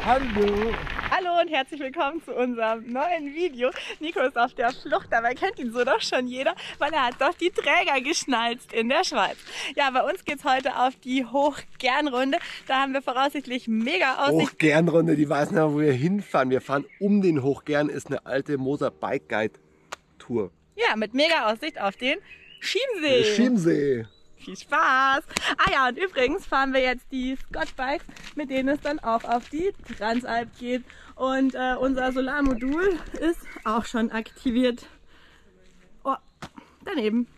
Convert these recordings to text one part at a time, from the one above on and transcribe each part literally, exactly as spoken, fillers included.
Hallo! Hallo und herzlich willkommen zu unserem neuen Video. Nico ist auf der Flucht, dabei kennt ihn so doch schon jeder, weil er hat doch die Träger geschnalzt in der Schweiz. Ja, bei uns geht es heute auf die Hochgernrunde. Da haben wir voraussichtlich mega Aussicht. Hochgernrunde, die weiß nicht, wo wir hinfahren. Wir fahren um den Hochgern, ist eine alte Moser Bike Guide Tour. Ja, mit mega Aussicht auf den Chiemsee. Chiemsee. Viel Spaß! Ah ja, und übrigens fahren wir jetzt die Scott Bikes, mit denen es dann auch auf die Transalp geht. Und äh, unser Solarmodul ist auch schon aktiviert. Oh, daneben.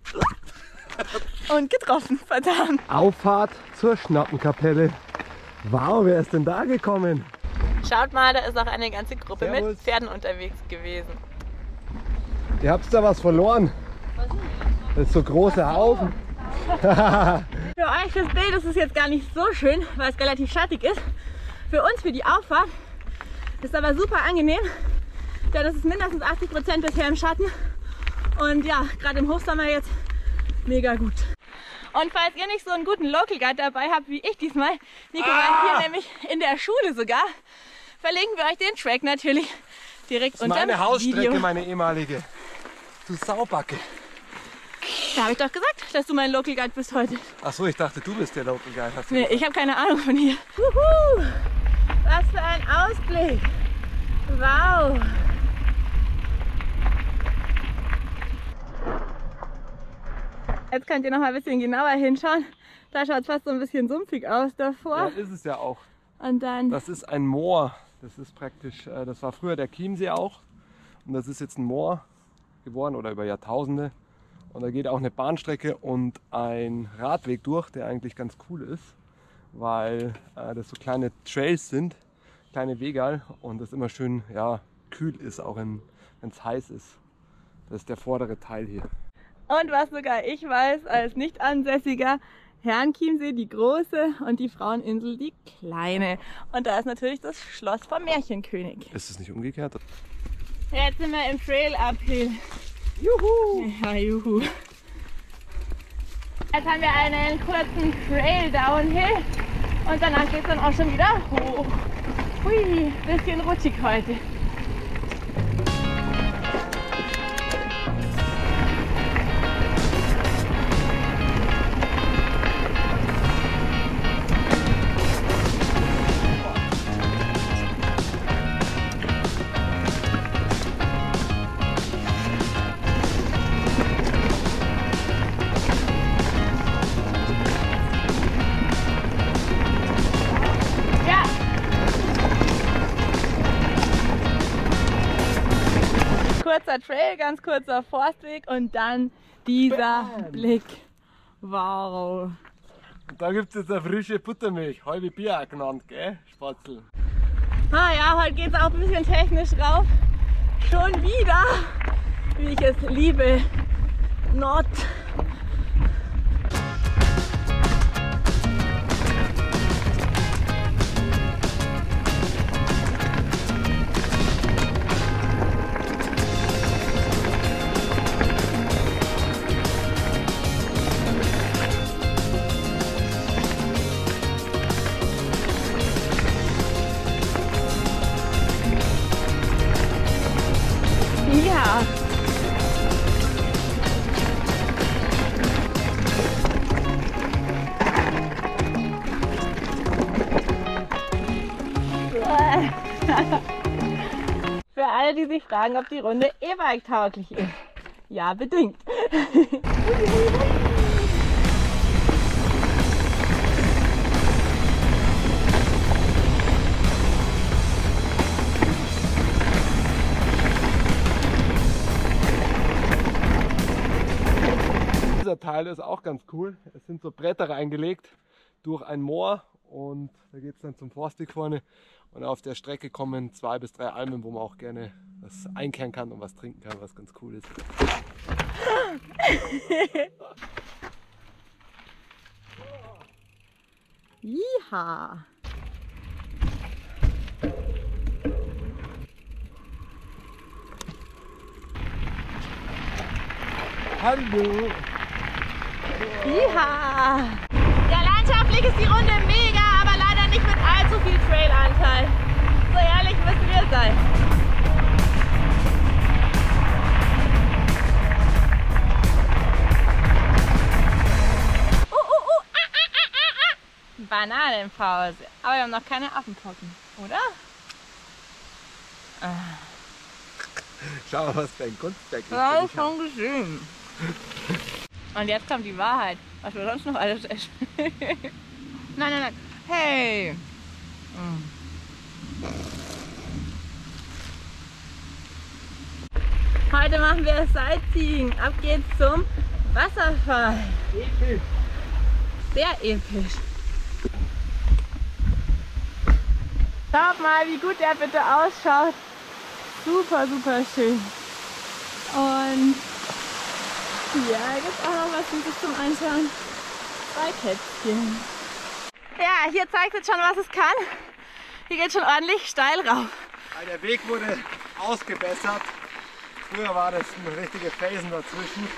Und getroffen, verdammt. Auffahrt zur Schnappenkapelle. Wow, wer ist denn da gekommen? Schaut mal, da ist auch eine ganze Gruppe Servus. mit Pferden unterwegs gewesen. Ihr habt da was verloren. Das ist so große Haufen. Für euch das Bild ist es jetzt gar nicht so schön, weil es relativ schattig ist. Für uns, für die Auffahrt, ist aber super angenehm, denn es ist mindestens achtzig Prozent bisher im Schatten. Und ja, gerade im Hochsommer jetzt mega gut. Und falls ihr nicht so einen guten Local Guide dabei habt wie ich diesmal, Nico Ah! war hier nämlich in der Schule sogar, verlinken wir euch den Track natürlich direkt unter dem Meine Hausstrecke, Video. meine ehemalige. Du Saubacke. Da habe ich doch gesagt, dass du mein Local Guide bist heute. Achso, ich dachte, du bist der Local Guide. Hast du Nee, gesagt. ich habe keine Ahnung von hier. Juhu! Was für ein Ausblick! Wow! Jetzt könnt ihr noch mal ein bisschen genauer hinschauen. Da schaut es fast so ein bisschen sumpfig aus Ja, davor. ist es ja auch. Und dann, Das ist ein Moor. Das ist praktisch, äh, das war früher der Chiemsee auch. Und das ist jetzt ein Moor geworden oder über Jahrtausende. Und da geht auch eine Bahnstrecke und ein Radweg durch, der eigentlich ganz cool ist, weil äh, das so kleine Trails sind, kleine Wegerl und das immer schön ja, kühl ist, auch wenn es heiß ist. Das ist der vordere Teil hier. und was sogar ich weiß, als Nicht-Ansässiger, Herrenchiemsee die große und die Fraueninsel die kleine. Und da ist natürlich das Schloss vom Märchenkönig. Ist es nicht umgekehrt? Jetzt sind wir im Trail Uphill. Juhu! Ja, juhu. Jetzt haben wir einen kurzen Trail Downhill und danach geht es dann auch schon wieder hoch. Hui, bisschen rutschig heute. Ja! Kurzer Trail, ganz kurzer Forstweg und dann dieser Bam. Blick. Wow! Und da gibt es jetzt eine frische Buttermilch, halbe Bier auch genannt, gell, Spatzel? Ah ja, heute geht es auch ein bisschen technisch rauf. Schon wieder, wie ich es liebe. Not. Ja. Für alle, die sich fragen, ob die Runde E-Bike tauglich ist. Ja, bedingt. Dieser Teil ist auch ganz cool. Es sind so Bretter reingelegt durch ein Moor und da geht es dann zum Forstweg vorne. Und auf der Strecke kommen zwei bis drei Almen, wo man auch gerne was einkehren kann und was trinken kann, was ganz cool ist. Jiha. Hallo! Ja, landschaftlich ist die Runde mega, aber leider nicht mit allzu viel Trailanteil. Seil. Uh, uh, uh, ah, ah, ah, ah. Bananenpause. Aber wir haben noch keine Affenpocken, oder? Ah. Schau mal, was für ein Kunstwerk ist. Das ist schon gesehen. Und jetzt kommt die Wahrheit, was wir sonst noch alles essen. Nein, nein, nein. Hey! Heute machen wir Sightseeing. Ab geht's zum Wasserfall. Episch. Sehr episch. Schaut mal, wie gut der bitte ausschaut. Super, super schön. Und hier gibt es auch noch was Gutes zum Anschauen. Zwei Kätzchen. Ja, hier zeigt jetzt schon, was es kann. Hier geht schon ordentlich steil rauf. Der Weg wurde ausgebessert. Früher war das ein richtige Felsen dazwischen.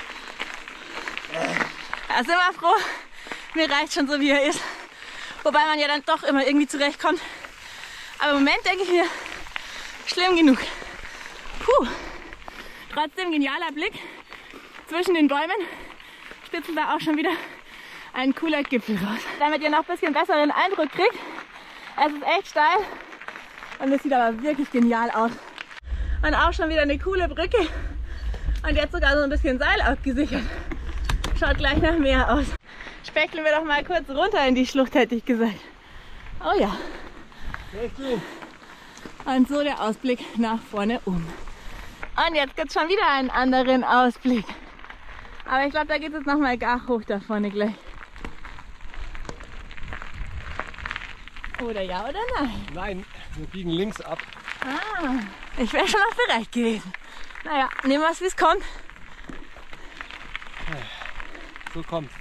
Da sind wir froh. Mir reicht schon so, wie er ist. Wobei man ja dann doch immer irgendwie zurechtkommt. Aber im Moment denke ich mir, schlimm genug. Puh. Trotzdem genialer Blick zwischen den Bäumen. Spitzen da auch schon wieder ein cooler Gipfel raus. Damit ihr noch ein bisschen besseren Eindruck kriegt. Es ist echt steil und es sieht aber wirklich genial aus. Und auch schon wieder eine coole Brücke. Und jetzt sogar so ein bisschen Seil abgesichert. Schaut gleich nach Meer aus. Spechteln wir doch mal kurz runter in die Schlucht, hätte ich gesagt. Oh ja. Und so der Ausblick nach vorne um. Und jetzt gibt es schon wieder einen anderen Ausblick. Aber ich glaube, da geht es jetzt nochmal gar hoch da vorne gleich. Oder ja oder nein? Nein, wir biegen links ab. Ah, ich wäre schon auch bereit gewesen. Naja, nehmen wir es, wie es kommt. So kommt.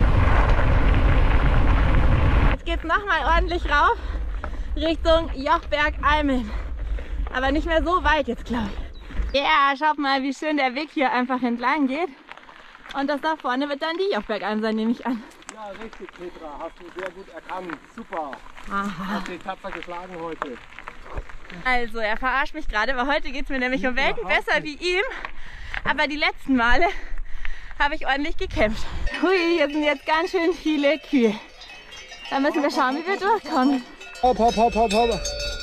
Jetzt geht es nochmal ordentlich rauf Richtung Jochberg-Almen. Aber nicht mehr so weit jetzt, glaube ich. Ja, schaut mal, wie schön der Weg hier einfach entlang geht. Und das da vorne wird dann die Jochberg-Alm sein, nehme ich an. Ja, richtig, Petra. Hast du sehr gut erkannt. Super. Aha. Hast dich tapfer geschlagen heute. Also, er verarscht mich gerade, weil heute geht es mir nämlich um Welten besser wie ihm. Aber die letzten Male habe ich ordentlich gekämpft. Hui, hier sind jetzt ganz schön viele Kühe. Da müssen wir schauen, wie wir durchkommen. Hopp, hopp, hopp, hopp, hopp.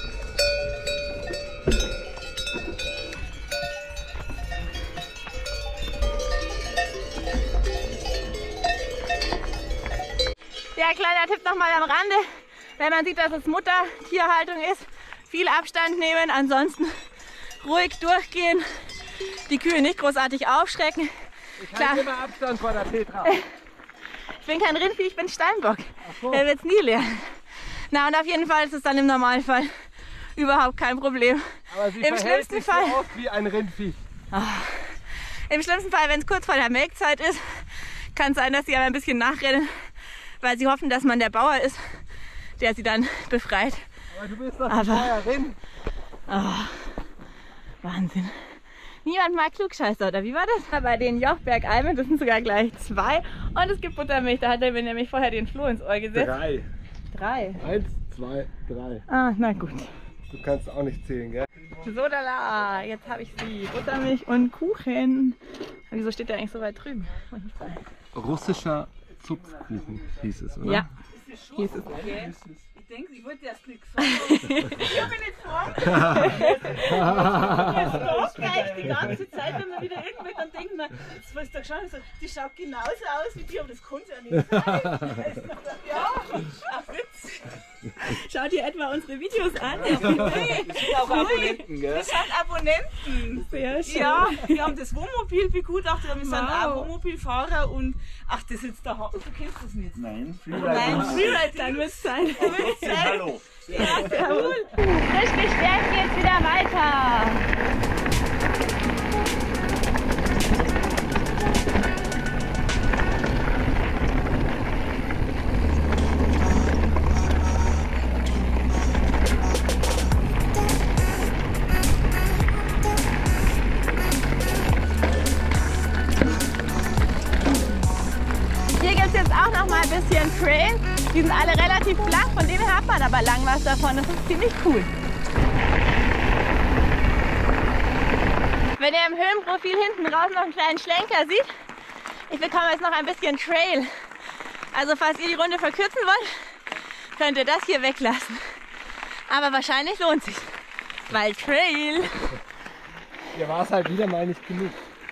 Ja, kleiner Tipp nochmal am Rande. Wenn man sieht, dass es Muttertierhaltung ist, viel Abstand nehmen, ansonsten ruhig durchgehen, die Kühe nicht großartig aufschrecken. Ich halte immer Abstand vor der Petra. Ich bin kein Rindvieh, ich bin Steinbock. Ach so. Der wird es nie lernen. Na, und auf jeden Fall ist es dann im Normalfall überhaupt kein Problem. Aber sie Im verhält schlimmsten sich Fall, so oft wie ein Rindvieh. Im schlimmsten Fall, wenn es kurz vor der Melkzeit ist, kann es sein, dass sie aber ein bisschen nachrennen, weil sie hoffen, dass man der Bauer ist, der sie dann befreit. Aber du bist doch die Aber- Bäuerin. Oh, Wahnsinn. Niemand mag Klugscheißer, oder wie war das? Bei den Jochberg-Almen, das sind sogar gleich zwei. Und es gibt Buttermilch, da hat er mir nämlich vorher den Floh ins Ohr gesetzt. Drei. Drei. Eins, zwei, drei. Ah, na gut. Du kannst auch nicht zählen, gell? So, da, jetzt habe ich sie. Buttermilch und Kuchen. Wieso steht der eigentlich so weit drüben? Russischer Zupfkuchen hieß es, oder? Ja, hieß es. Ich denke, ich wollte erst nichts sagen. Ich habe mich nicht gefragt. Jetzt gleich die ganze Zeit, wenn man wieder irgendwer dann denkt, man, jetzt willst du doch schauen, die schaut genauso aus wie die, aber das kann sie ja nicht sein. Ja, ach Witz. Schaut ihr etwa unsere Videos an? Nee, das sind auch Abonnenten, gell? Das sind Abonnenten. Sehr schön. Ja, wir haben das Wohnmobil begutachtet, wir sind Wow. auch Wohnmobilfahrer und ach, das ist jetzt der Hand. Du kennst das nicht. Nein, Nein, Freeride, Dann wird es sein. Hallo. Ja, cool. Frisch gestärkt geht's wieder weiter. Hier gibt es jetzt auch noch mal ein bisschen Trail. Die sind alle relativ flach, von denen hat man aber lang was davon. Das ist ziemlich cool. Wenn ihr im Höhenprofil hinten raus noch einen kleinen Schlenker seht, ich bekomme jetzt noch ein bisschen Trail. Also falls ihr die Runde verkürzen wollt, könnt ihr das hier weglassen. Aber wahrscheinlich lohnt sich, weil Trail. Hier war es halt wieder mal nicht genug.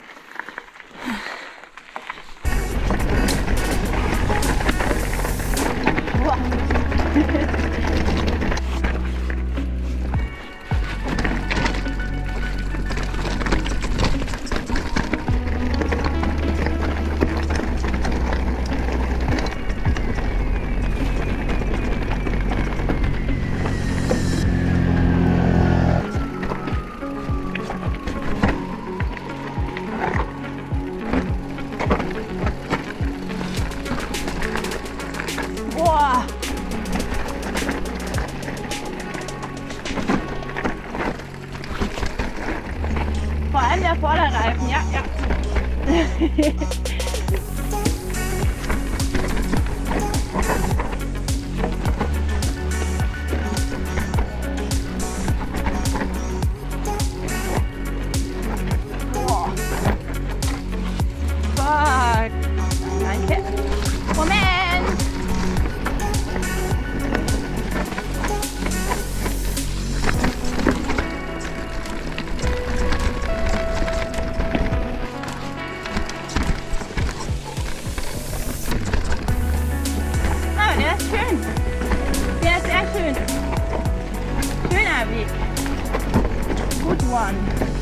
Boah! Vor allem der Vorderreifen, ja, ja. Boah. Fuck. Danke. Moment. Schön. Der ist sehr schön. Schöner Weg. Good one.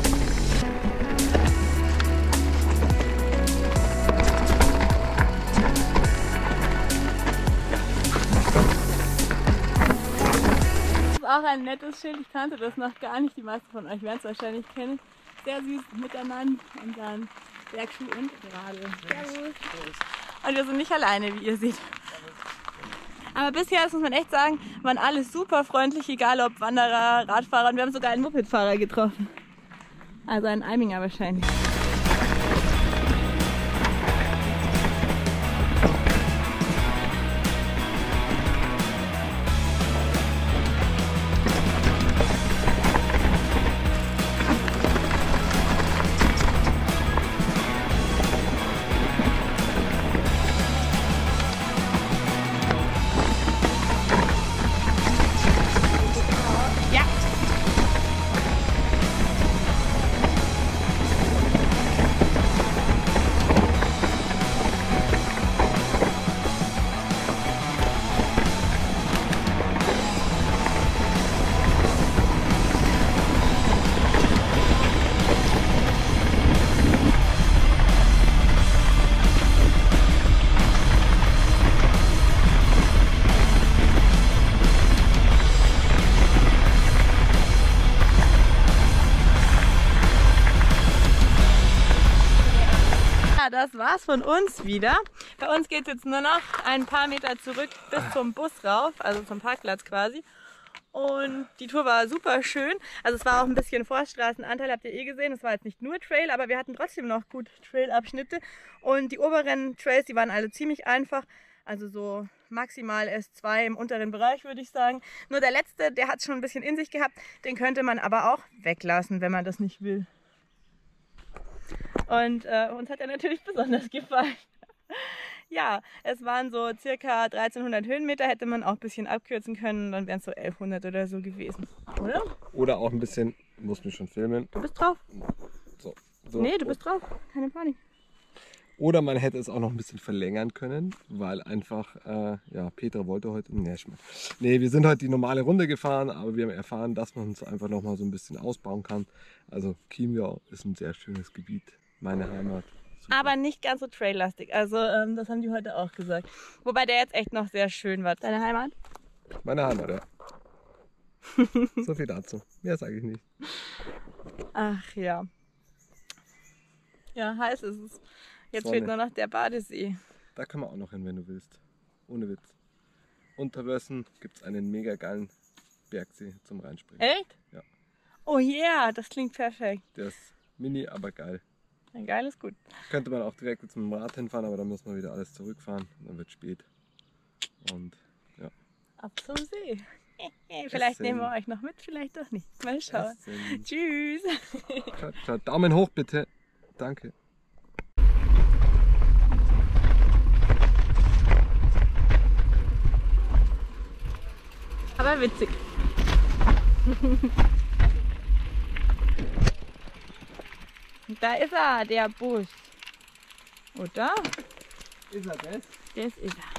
Das ist auch ein nettes Schild. Ich kannte das noch gar nicht. Die meisten von euch werden es wahrscheinlich kennen. Sehr süß miteinander und dann Bergschuh und gerade. Servus. Und wir sind nicht alleine, wie ihr seht. Aber bisher, das muss man echt sagen, waren alle super freundlich, egal ob Wanderer, Radfahrer, und wir haben sogar einen Mopedfahrer getroffen. Also einen Eiminger wahrscheinlich. Das war's von uns wieder. Bei uns geht es jetzt nur noch ein paar Meter zurück bis zum Bus rauf, also zum Parkplatz quasi. Und die Tour war super schön. Also es war auch ein bisschen Forststraßenanteil, habt ihr eh gesehen. Es war jetzt nicht nur Trail, aber wir hatten trotzdem noch gut Trail-Abschnitte. Und die oberen Trails, die waren alle ziemlich einfach. Also so maximal S zwei im unteren Bereich, würde ich sagen. Nur der letzte, der hat schon ein bisschen in sich gehabt. Den könnte man aber auch weglassen, wenn man das nicht will. Und äh, uns hat er natürlich besonders gefallen. Ja, es waren so circa dreizehnhundert Höhenmeter, hätte man auch ein bisschen abkürzen können, dann wären es so elfhundert oder so gewesen, oder? Oder auch ein bisschen, muss mich schon filmen. Du bist drauf. So, so. Nee, du bist drauf, keine Panik. Oder man hätte es auch noch ein bisschen verlängern können, weil einfach, äh, ja, Petra wollte heute, nee, nee, wir sind heute die normale Runde gefahren, aber wir haben erfahren, dass man es einfach noch mal so ein bisschen ausbauen kann. Also Chiemgau ist ein sehr schönes Gebiet, meine Heimat. Super. Aber nicht ganz so traillastig, also ähm, das haben die heute auch gesagt. Wobei der jetzt echt noch sehr schön war. Deine Heimat? Meine Heimat, ja. So viel dazu, mehr sage ich nicht. Ach ja. Ja, heiß ist es. Jetzt Sonne. fehlt nur noch der Badesee. Da können wir auch noch hin, wenn du willst. Ohne Witz. Unter Wössen gibt es einen mega geilen Bergsee zum Reinspringen. Echt? Ja. Oh yeah, das klingt perfekt. Der ist mini, aber geil. Ein geil ist gut. Könnte man auch direkt jetzt mit dem Rad hinfahren, aber dann muss man wieder alles zurückfahren. Dann wird spät. Und ja. Ab zum See. Vielleicht nehmen wir euch noch mit, vielleicht doch nicht. Mal schauen. Essen. Tschüss. Ciao, ciao. Daumen hoch bitte. Danke. Aber witzig. Da ist er, der Bus. Oder? Ist er das? Das ist er.